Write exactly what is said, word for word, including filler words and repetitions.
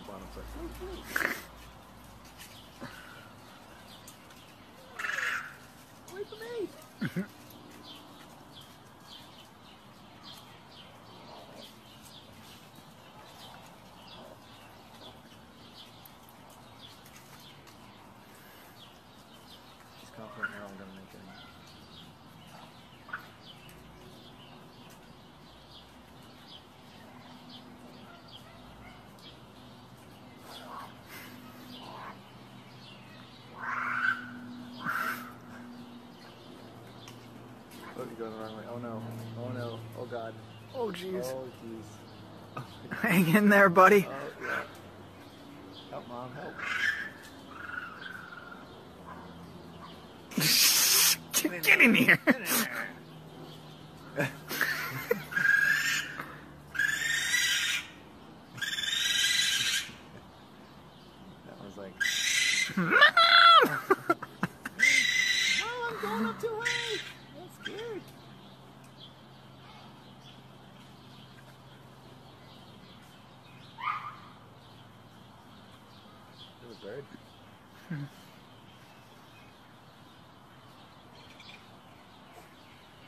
jump on him. It's like, wait for me! She's confident now I'm gonna make it. Oh, you're going the wrong way. Oh no. Oh no. Oh god. Oh jeez. Oh jeez. Hang in there, buddy. Oh yeah. Help, Mom, help. Get, get in here. Get in there. That was like, Mom! oh, I'm going up too high. I'm scared. It was bird.